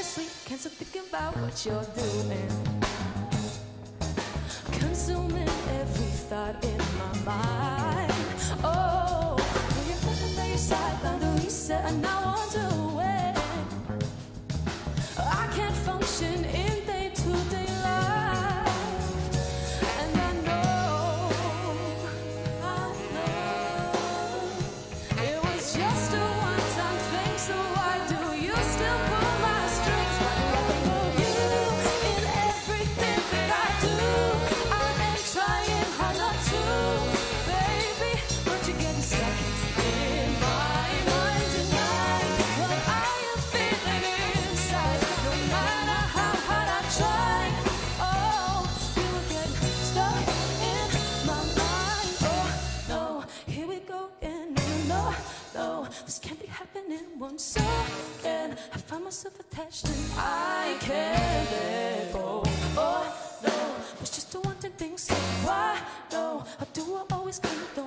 sleep, can't stop thinking about what you're doing. Consuming every thought in my mind. Oh, when you put me by your side, by the reset, and I want to win. I can't function in day-to-day life, and I know it was just a one-time thing. So why do you still pull my strings? But letting go of you in everything that I do. I am trying hard not to, baby, but you're getting stuck in my mind tonight. What I am feeling inside, no matter how hard I try. Oh, you were getting stuck in my mind. Oh no, here we go again. No, no, this can't be happening once again. I find myself attached and I can't let go. Oh no, it's just a wanting thing. So why no? Or do I always keep the